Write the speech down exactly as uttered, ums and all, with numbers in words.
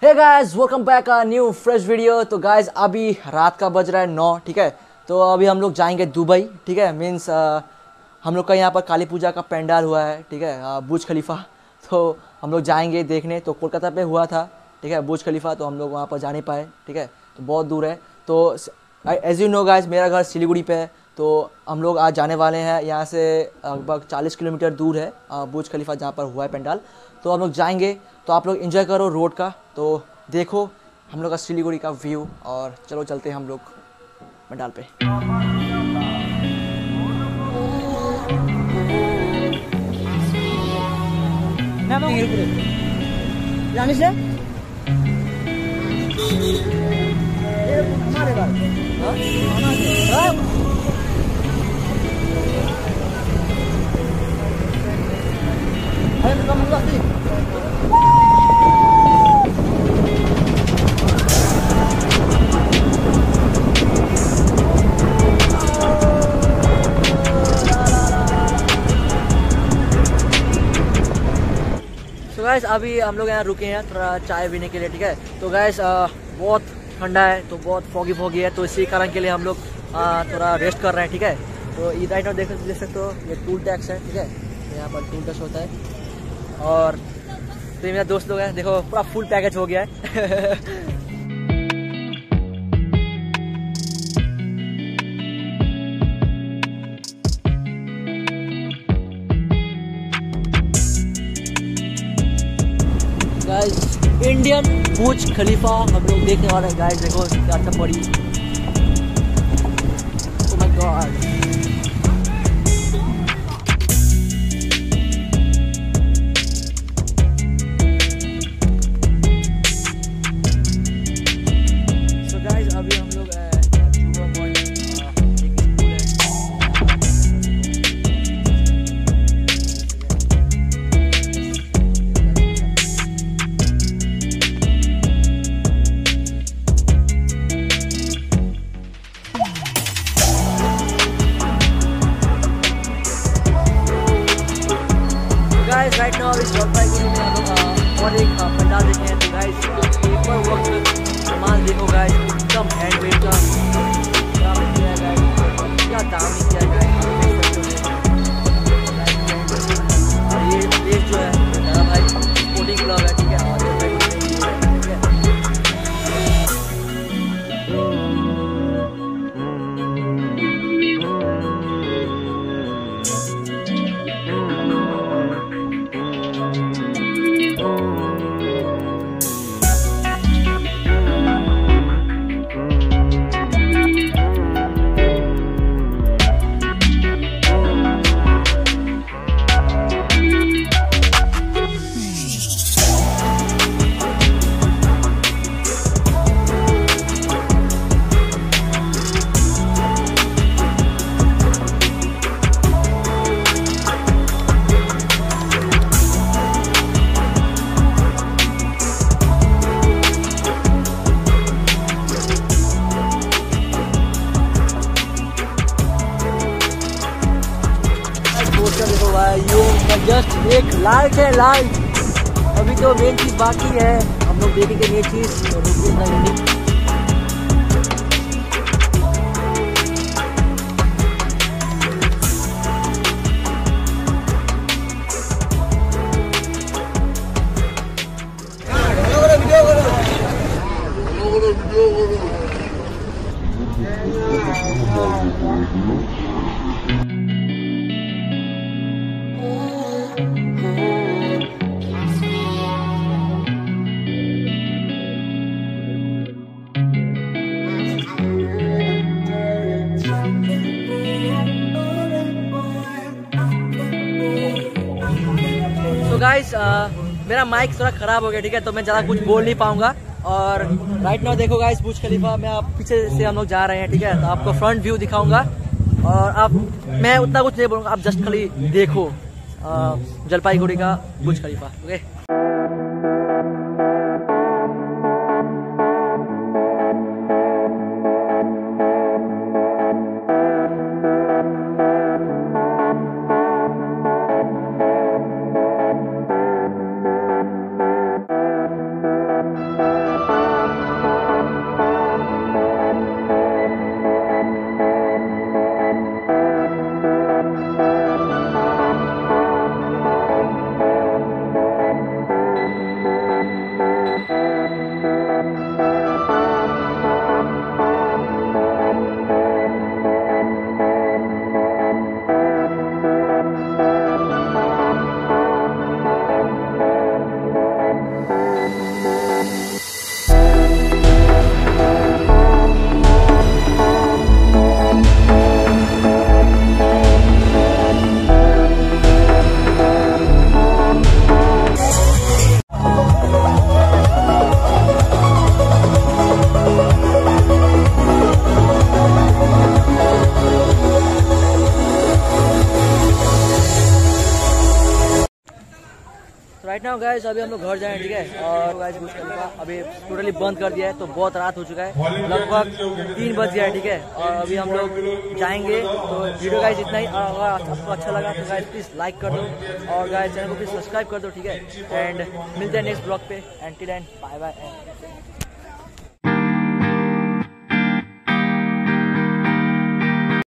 Hey guys, welcome back a new fresh video. तो guys अभी रात का बज रहा है नौ, ठीक है। तो अभी हम लोग जाएंगे दुबई, ठीक है। मीन्स हम लोग का यहाँ पर काली पूजा का पंडाल हुआ है, ठीक है, बुर्ज खलीफा। तो हम लोग जाएंगे देखने। तो कोलकाता पे हुआ था, ठीक है, बुर्ज खलीफा। तो हम लोग वहाँ पर जा नहीं पाए, ठीक है, तो बहुत दूर है। तो एज यू नो गाइस, मेरा घर सिलीगुड़ी पे है। तो हम लोग आज जाने वाले हैं, यहाँ से लगभग चालीस किलोमीटर दूर है बुर्ज खलीफा जहाँ पर हुआ है पंडाल। तो हम लोग जाएंगे, तो आप लोग एंजॉय करो रोड का। तो देखो हम लोग का सिलीगुड़ी का व्यू, और चलो चलते हैं हम लोग पंडाल पे। जाने से हमारे बात तो गाइस अभी हम लोग यहाँ रुके हैं थोड़ा चाय पीने के लिए, ठीक है। तो गाइस बहुत ठंडा है, तो बहुत फॉगी फॉगी है, तो इसी कारण के लिए हम लोग आ, थोड़ा रेस्ट कर रहे हैं, ठीक है। तो ये राइट नाउ देख देख सकते हो, ये टूल टैक्स है, ठीक है। तो यहाँ पर टूल टैक्स होता है। और तो ये मेरा दोस्त लोग हैं, देखो पूरा फुल पैकेज हो गया है। गाइस इंडियन बुर्ज खलीफा हम लोग देखने वाले हैं। गाइस देखो क्या बड़ी, oh my God. So guys अभी हम लोग गाइस राइट नाउ इस जलपाईगुड़ी में हम लोग और एक पंडाल देखे हैं। तो गाइस पेपर वर्क सामान देखो गाइस, एकदम हैंडमेड का काम किया है गाइस, क्या दाम नहीं किया है गाइस। और ये प्लेस जो है मेरा भाई स्पोर्टिंग क्लब है, ठीक है। और देखो भाई, ये जस्ट एक लाइट है, लाइट। अभी तो मेन चीज बाकी है, हम लोग देखेंगे ये चीज। तो गाइस मेरा माइक थोड़ा ख़राब हो गया, ठीक है, तो मैं ज़्यादा कुछ बोल नहीं पाऊंगा। और राइट नाउ देखो गाइस बुर्ज खलीफा में आप पीछे से हम लोग जा रहे हैं, ठीक है। तो आपको फ्रंट व्यू दिखाऊंगा, और आप मैं उतना कुछ नहीं बोलूँगा, आप जस्ट खाली देखो जलपाईगुड़ी का Burj Khalifa, okay. Now guys अभी हम लोग घर जाएं, ठीक है। और गाइस बुर्ज खलीफा अभी टोटली बंद कर दिया है, तो बहुत रात हो चुका है, लगभग तीन बज गया है, ठीक है। और अभी हम लोग जाएंगे। तो वीडियो गाइस इतना ही। अगर आपको अच्छा लगा तो गाइस प्लीज लाइक कर दो और गाइस चैनल को प्लीज सब्सक्राइब कर दो, ठीक है। एंड मिलते हैं नेक्स्ट ब्लॉग पे। And till and bye bye.